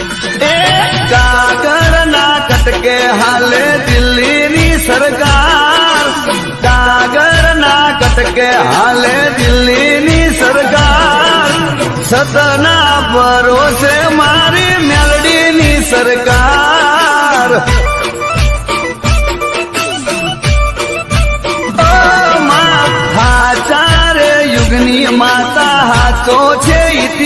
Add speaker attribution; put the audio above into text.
Speaker 1: कागर ना कटके हाले दिल्ली नी सरकार, कागर ना कटके हाले दिल्ली नी सरकार, सतना भरोसे मारी मेलडी नी सरकार। हाचारे युगनी माता हाथो छे